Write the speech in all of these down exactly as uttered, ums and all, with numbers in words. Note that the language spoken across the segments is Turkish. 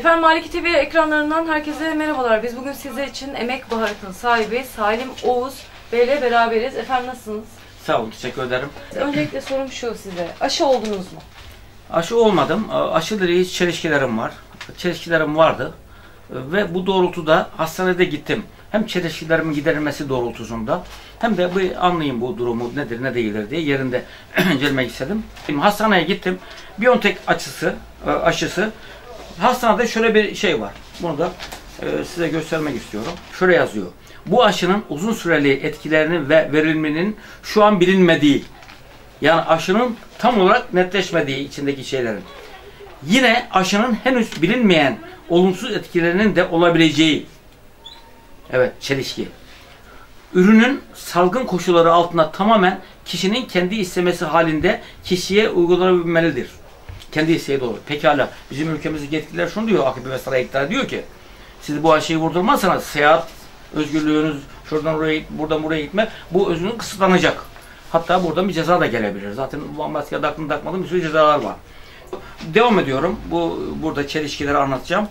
Efendim Maliki T V ekranlarından herkese merhabalar. Biz bugün sizler için Emek Baharat'ın sahibi Salim Oğuz Bey ile beraberiz. Efendim nasılsınız? Sağ olun, teşekkür ederim. Öncelikle sorum şu size. Aşı oldunuz mu? Aşı olmadım. Aşıyla ilgili çelişkilerim var. Çelişkilerim vardı. Ve bu doğrultuda hastanede gittim. Hem çelişkilerimin giderilmesi doğrultusunda hem de bir anlayayım bu durumu nedir ne değildir diye yerinde incelemek istedim. Hastaneye gittim. Biontech aşısı, aşısı. Hastanede şöyle bir şey var. Bunu da e, size göstermek istiyorum. Şöyle yazıyor. Bu aşının uzun süreli etkilerinin ve verilmenin şu an bilinmediği, yani aşının tam olarak netleşmediği içindeki şeylerin. Yine aşının henüz bilinmeyen olumsuz etkilerinin de olabileceği. Evet, çelişki. Ürünün salgın koşulları altında tamamen kişinin kendi istemesi halinde kişiye uygulanabilmelidir. Kendi isteği doğru. Pekala, bizim ülkemizdeki yetkililer şunu diyor, A K P ve Saray iktidar diyor ki, siz bu aşıyı vurdurmazsanız seyahat özgürlüğünüz, şuradan oraya, buradan buraya gitme, bu özgürlüğün kısıtlanacak. Hatta buradan bir ceza da gelebilir. Zaten bu maskeye aklını takmadığım bir sürü cezalar var. Devam ediyorum. Bu burada çelişkileri anlatacağım.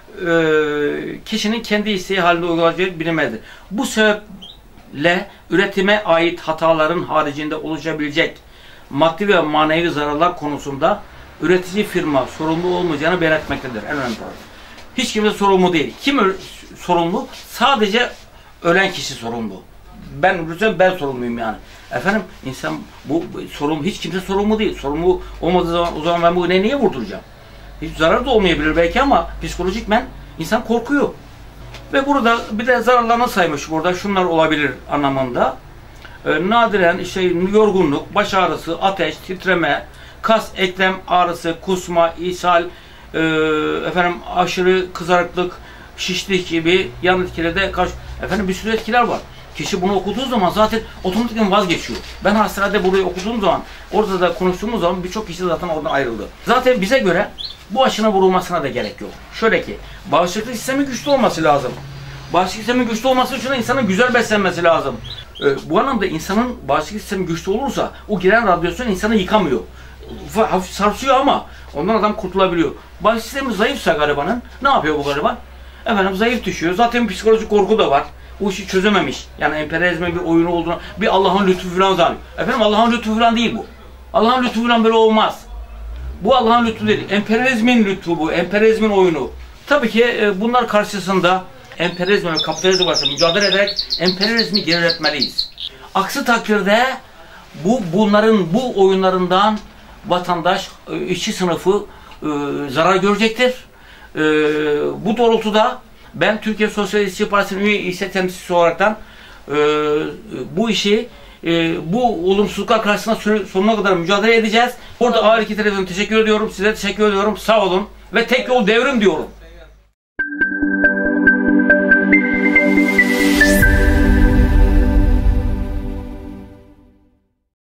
Ee, kişinin kendi isteği halinde uygulayacağı bilinmelidir. Bu sebeple üretime ait hataların haricinde oluşabilecek maddi ve manevi zararlar konusunda üretici firma sorumlu olmayacağını belirtmektedir. En önemli. Hiç kimse sorumlu değil. Kim sorumlu? Sadece ölen kişi sorumlu. Ben üretiyorum, ben sorumluyum yani. Efendim insan bu, bu sorumlu, hiç kimse sorumlu değil. Sorumlu olmadığı zaman o zaman ben bu ineği niye vurduracağım? Hiç zarar da olmayabilir belki ama psikolojikmen insan korkuyor. Ve burada bir de zararlarını saymış burada. Şunlar olabilir anlamında. Ee, nadiren işte yorgunluk, baş ağrısı, ateş, titreme, kas, eklem ağrısı, kusma, ishal, e, efendim aşırı kızarıklık, şişlik gibi yan etkilerde karşı, efendim bir sürü etkiler var. Kişi bunu okuduğu zaman zaten otomatikman vazgeçiyor. Ben hastanede burayı okuduğum zaman, orada da konuştuğumuz zaman birçok kişi zaten oradan ayrıldı. Zaten bize göre bu aşının vurulmasına da gerek yok. Şöyle ki, bağışıklık sistemi güçlü olması lazım. Bağışıklık sistemi güçlü olması için insanın güzel beslenmesi lazım. Ee, bu anlamda insanın bağışıklık sistemi güçlü olursa o giren radyasyon insanı yıkamıyor. Hafif sarsıyor ama ondan adam kurtulabiliyor. Bağışıklık sistemi zayıfsa garibanın, ne yapıyor bu gariban? Efendim zayıf düşüyor. Zaten psikolojik korku da var. Bu işi çözememiş. Yani emperyalizmin bir oyunu olduğunu, bir Allah'ın lütfu falan zannediyor. Efendim Allah'ın lütfu falan değil bu. Allah'ın lütfu falan böyle olmaz. Bu Allah'ın lütfu değil. Emperyalizmin lütfu bu. Emperyalizmin oyunu. Tabii ki e, bunlar karşısında emperyalizm ve kapitalizm karşı mücadele ederek emperyalizmi geriletmeliyiz. Aksi takdirde bu bunların bu oyunlarından vatandaş, e, işçi sınıfı e, zarar görecektir. E, bu doğrultuda ben Türkiye Sosyalist İşçi Partisi'nin üye İSE temsilcisi olaraktan e, bu işi e, bu olumsuzluklar karşısında sonuna kadar mücadele edeceğiz. Burada A iki Televizyon'a teşekkür ediyorum. Size teşekkür ediyorum. Sağ olun. Ve tek yol devrim diyorum.